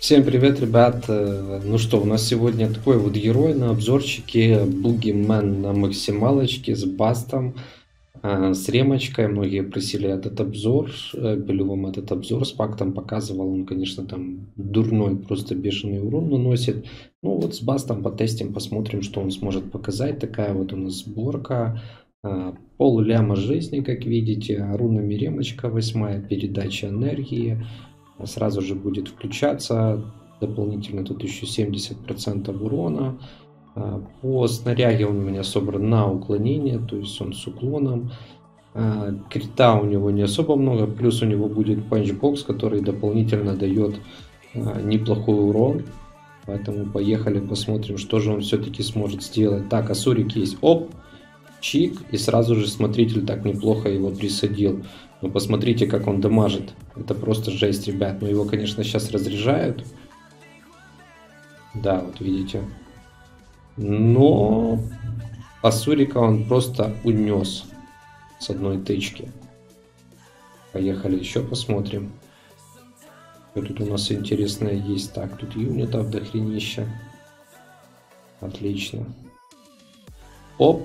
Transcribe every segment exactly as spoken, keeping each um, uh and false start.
Всем привет, ребят! Э, Ну что, у нас сегодня такой вот герой на обзорчике, Бугимен на максималочке с бастом, э, с ремочкой. Многие просили этот обзор, э, пилю вам этот обзор с пактом показывал. Он, конечно, там дурной, просто бешеный урон наносит. Ну вот с бастом потестим, посмотрим, что он сможет показать. Такая вот у нас сборка. Э, Пол ляма жизни, как видите, рунами ремочка, восьмая передача энергии. Сразу же будет включаться. Дополнительно тут еще семьдесят процентов урона. А, По снаряге он у меня собран на уклонение, то есть он с уклоном. А, Крита у него не особо много, плюс у него будет панчбокс, который дополнительно дает а, неплохой урон. Поэтому поехали посмотрим, что же он все-таки сможет сделать. Так, Асурик есть. Оп! Чик, и сразу же смотритель так неплохо его присадил. Но посмотрите, как он дамажит. Это просто жесть, ребят. Но его, конечно, сейчас разряжают. Да, вот видите. Но Асурика он просто унес с одной тычки. Поехали еще посмотрим. Что тут у нас интересное есть. Так, тут юнитов до хренища. Отлично. Оп.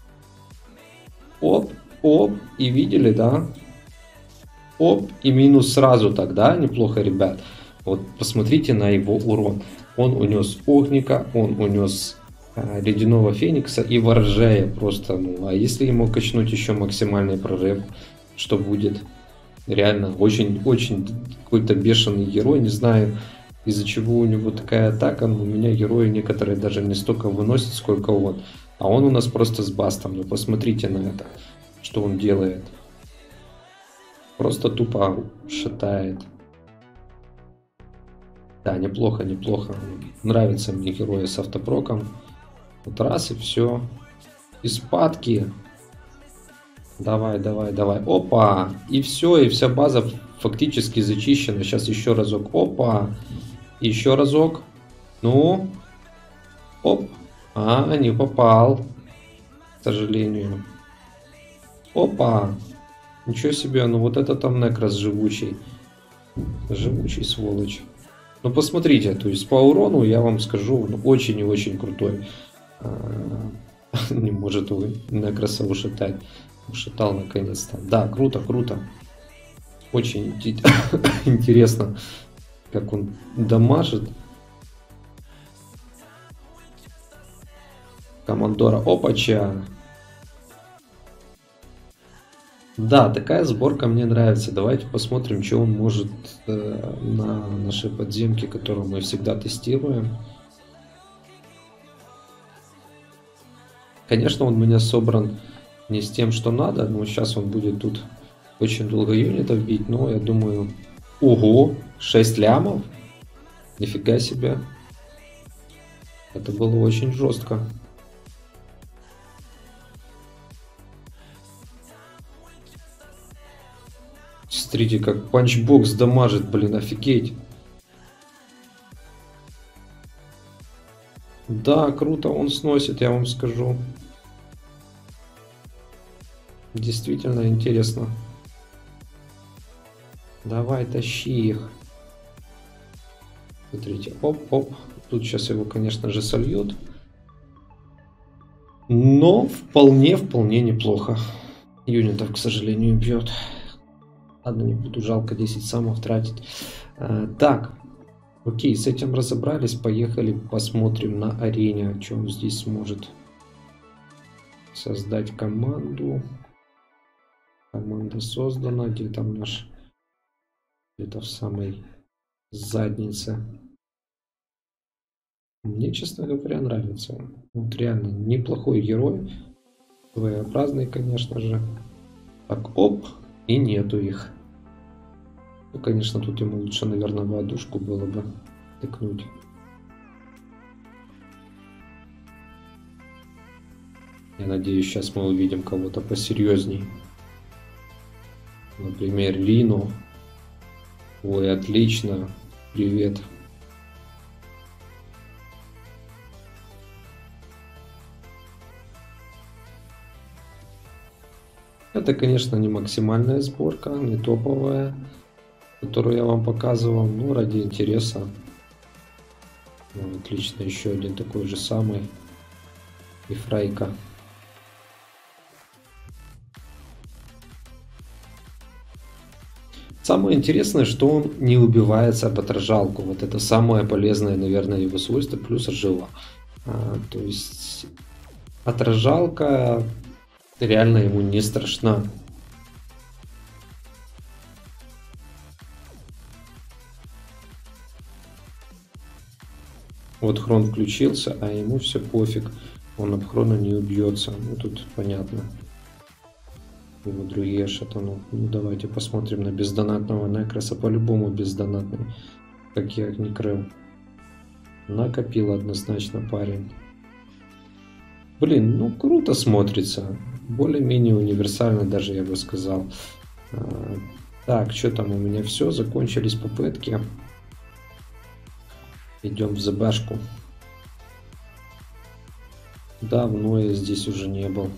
Оп, оп, и видели, да? Оп, и минус сразу тогда, неплохо, ребят. Вот посмотрите на его урон. Он унес Огника, он унес а, Ледяного Феникса и Воржея просто. Ну, а если ему качнуть еще максимальный прорыв, что будет? Реально, очень-очень какой-то бешеный герой, не знаю, из-за чего у него такая атака, но у меня герои некоторые даже не столько выносят, сколько он. А он у нас просто с бастом. Ну посмотрите на это, что он делает. Просто тупо шатает. Да, неплохо, неплохо. Нравятся мне герои с автопроком. Вот раз и все. И спадки. Давай, давай, давай. Опа! И все, и вся база фактически зачищена. Сейчас еще разок. Опа! Еще разок. Ну. Оп. А, не попал. К сожалению. Опа. Ничего себе, ну вот это там некрас живучий. Живучий сволочь. Ну посмотрите, то есть по урону я вам скажу, ну, очень и очень крутой. А, не может вы некраса ушатать. Ушатал наконец-то. Да, круто, круто. Очень интересно, как он дамажит. Командора Опача. Да, такая сборка мне нравится. Давайте посмотрим, что он может э, на нашей подземке, которую мы всегда тестируем. Конечно, он у меня собран не с тем, что надо, но сейчас он будет тут очень долго юнитов бить, но я думаю... Ого, шесть лямов? Нифига себе. Это было очень жестко. Смотрите, как панчбокс дамажит, блин, офигеть. Да, круто он сносит, я вам скажу. Действительно интересно. Давай, тащи их. Смотрите, оп-оп. Тут сейчас его, конечно же, сольют. Но вполне-вполне неплохо. Юнитов, к сожалению, бьет. Ладно, не буду, жалко десять самов тратить. А, так, окей, с этим разобрались. Поехали, посмотрим на арене, что он здесь сможет. Создать команду. Команда создана. Где там наш? Где-то в самой заднице. Мне, честно говоря, нравится. Вот реально неплохой герой. Своеобразный, конечно же. Так, оп. И нету их. Ну, конечно, тут ему лучше, наверное, воздушку было бы тыкнуть. Я надеюсь, сейчас мы увидим кого-то посерьезней. Например, Лину. Ой, отлично. Привет. Это, конечно, не максимальная сборка, не топовая, которую я вам показывал, но ради интереса Ну, отлично, еще один такой же самый. И Фрейка. Самое интересное, что он не убивается об отражалку. Вот это самое полезное, наверное, его свойство, плюс жива. А, то есть отражалка реально ему не страшна. Вот Хрон включился, а ему все пофиг. Он об Хрона не убьется. Ну тут понятно. Его другие шатану. Ну давайте посмотрим на бездонатного Некроса. По-любому бездонатный. Как я их не крыл. Накопил однозначно парень. Блин, ну круто смотрится. Более-менее универсально даже, я бы сказал. А, так, что там у меня все? Закончились попытки. Идем в ЗБшку. Давно я здесь уже не был.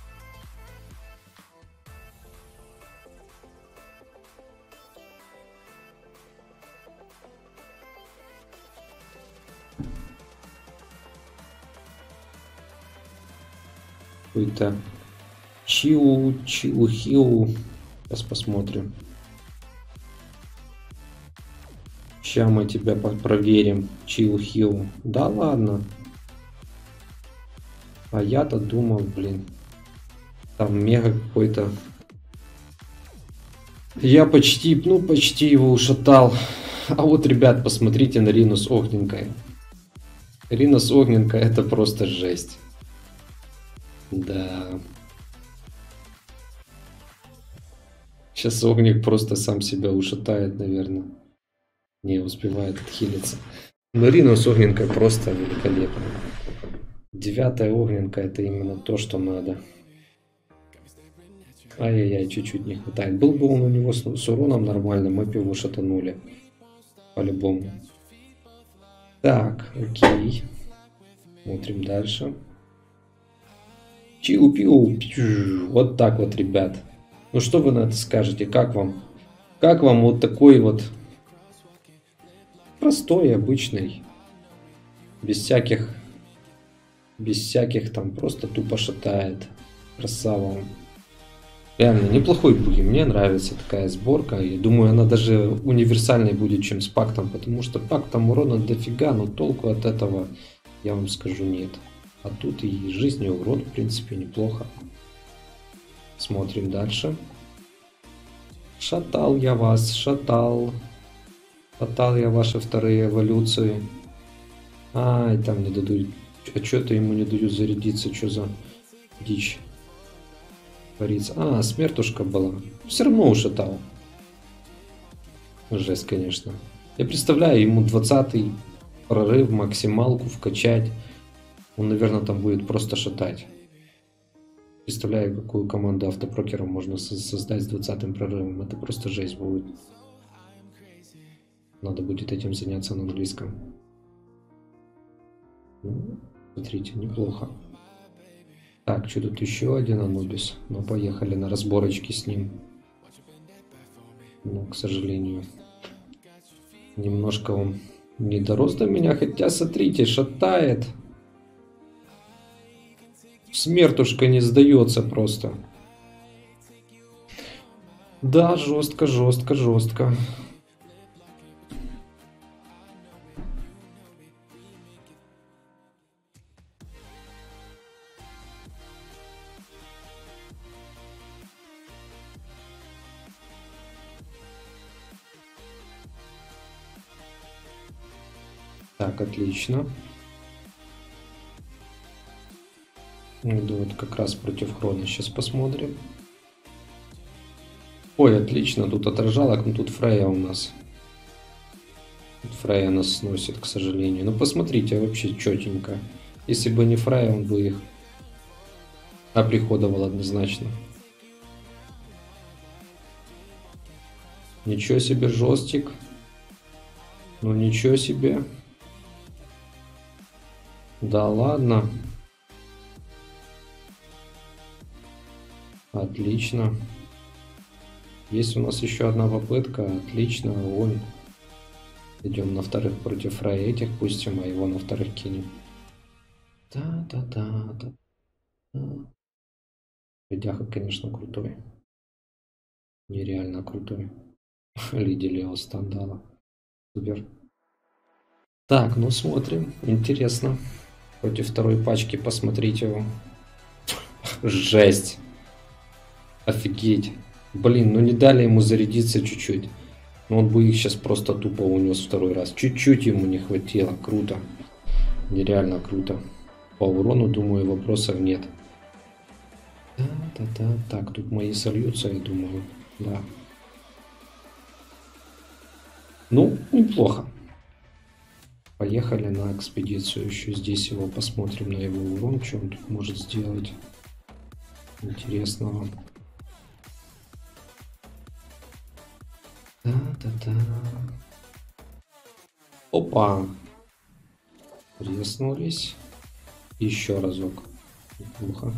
Какой-то Чиу, Чиу, Хиу. Сейчас посмотрим. Сейчас мы тебя проверим. Чиу, Хиу. Да ладно. А я-то думал, блин. Там мега какой-то. Я почти, ну почти его ушатал. А вот, ребят, посмотрите на Рину с Огненкой. Рина с Огненкой — это просто жесть. Да. Сейчас Огник просто сам себя ушатает, наверное. Не успевает отхилиться. Но Рина с Огненкой просто великолепно. Девятая Огненка — это именно то, что надо. Ай-яй-яй, чуть-чуть не хватает. Был бы он у него с, с уроном нормально, мы бы его шатанули. По-любому. Так, окей. Смотрим дальше. Чиу-пиу. Вот так вот, ребят. Ну что вы на это скажете? Как вам? Как вам вот такой вот простой, обычный, без всяких, без всяких там, просто тупо шатает. Красава. Реально неплохой буги. Мне нравится такая сборка. Я думаю, она даже универсальной будет, чем с пактом, потому что пактом урона дофига, но толку от этого, я вам скажу, нет. А тут и жизнь, и урон, в принципе, неплохо. Смотрим дальше. Шатал я вас, шатал. Шатал я ваши вторые эволюции. Ай, там не дадут. А что-то ему не дают зарядиться. Что за дичь творится? А, смертушка была. Все равно ушатал. Жесть, конечно. Я представляю, ему двадцатый прорыв, максималку вкачать. Он, наверное, там будет просто шатать. Представляю, какую команду автопрокеров можно создать с двадцатым прорывом. Это просто жесть будет. Надо будет этим заняться на английском. Ну, смотрите, неплохо. Так, что тут еще один Анубис? Ну, поехали на разборочки с ним. Но, к сожалению, немножко он не дорос до меня. Хотя, смотрите, шатает. Смертушка не сдается просто. Да, жестко, жестко, жестко. Так, отлично. Иду вот как раз против Хрона. Сейчас посмотрим. Ой, отлично. Тут отражалок, но тут Фрея у нас. Тут Фрея нас сносит, к сожалению. Ну, посмотрите, вообще четенько. Если бы не Фрея, он бы их оприходовал однозначно. Ничего себе, жестик. Ну, ничего себе. Да ладно. Отлично. Есть у нас еще одна попытка. Отлично, огонь. Идем на вторых против Фрея этих пустим, а его на вторых кинем. Да-да-да-да. Видяха, конечно, крутой. Нереально крутой. Лиди Лео стандала. Супер. Так, ну смотрим. Интересно. Против второй пачки посмотрите его. Жесть. Офигеть. Блин, ну не дали ему зарядиться чуть-чуть. Но он бы их сейчас просто тупо унес второй раз. Чуть-чуть ему не хватило. Круто. Нереально круто. По урону, думаю, вопросов нет. Да-да-да. Так, тут мои сольются, я думаю. Да. Ну, неплохо. Поехали на экспедицию. Еще здесь его посмотрим на его урон. Что он тут может сделать интересного. Да-да-да. Опа. Резнулись. Еще разок. Неплохо.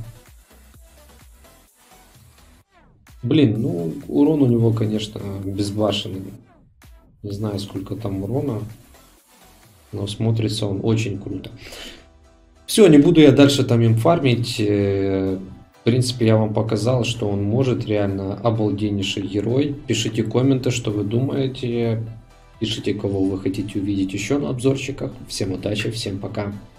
Блин, ну урон у него, конечно, безбашенный. Не знаю, сколько там урона. Но смотрится он очень круто. Все, не буду я дальше там им фармить. В принципе, я вам показал, что он может. Реально обалденнейший герой. Пишите комменты, что вы думаете. Пишите, кого вы хотите увидеть еще на обзорчиках. Всем удачи, всем пока.